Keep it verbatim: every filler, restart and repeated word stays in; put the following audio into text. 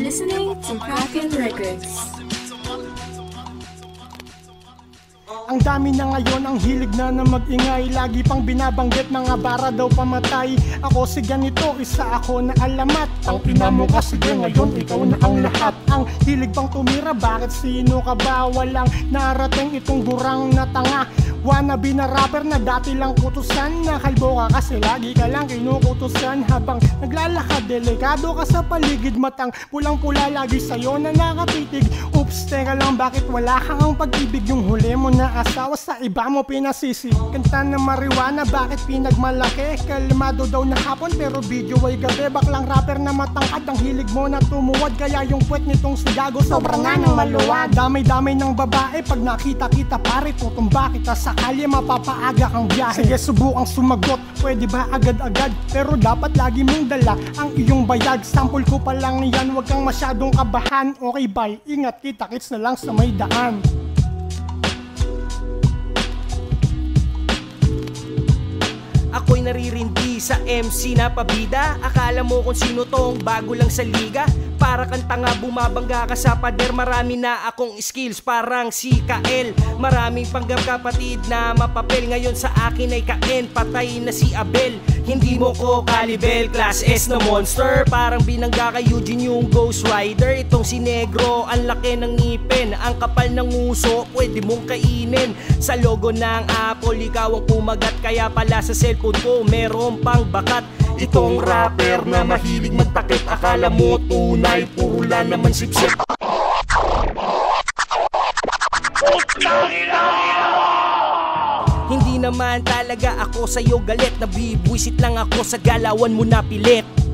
listening to Kraken Records. Ang dami na ngayon ang hilig na na mag-ingay. Lagi pang binabanggit mga bara daw pamatay. Ako si ganito, isa ako na alamat. Ang ina mo kasi ngayon ikaw na ang lahat. Ang hilig pang tumira, bakit sino ka ba? Walang narating itong burang na tanga. Wannabe na rapper na dati lang kutusan. Nakalbo ka kasi lagi ka lang kinukutusan. Habang naglalakad, delikado ka sa paligid. Matang pulang-pula lagi sa'yo na nakatitig. Oops, teka lang, bakit wala kang ang pag-ibig? Yung huli mo na asawa sa iba mo pinasisi. Kanta na marijuana, bakit pinagmalaki? Kalmado daw na hapon pero video ay gabi. Baklang rapper na matangkad, ang hilig mo na tumuwad. Kaya yung puwet nitong si Gago sobrang nga ng maluwag. Damay-damay ng babae, pag nakita-kita pare, tutumba kita sa kalye, mapapaaga kang biyahe. Sige, subukang sumagot, pwede ba agad-agad? Pero dapat lagi mong dala ang iyong bayag. Sample ko pa lang yan, huwag kang masyadong kabahan. Okay bye, ingat, kita-kits na lang sa may daan. Ako'y naririndi sa M C na pabida. Akala mo kung sino tong bago lang sa liga. Para kang tanga, bumabangga ka sa pader. Marami na akong skills parang si Kael. Maraming panggap kapatid na mapapel. Ngayon sa akin ay kaen, patay na si Abel. Hindi mo ko kalibel, class S na monster. Parang binangga kay Eugene yung Ghost Rider. Itong si Negro, ang laki ng ngipin. Ang kapal ng uso, pwede mong kainin. Sa logo ng Apple, ikaw ang pumagat. Kaya pala sa cellphone ko, meron pang bakat. Itong rapper na mahilig magtakip. Akala mo tunay, puro lang naman sipsip. Hindi naman talaga ako sa'yo galit. Nabibwisit lang ako sa galawan mo na pilit.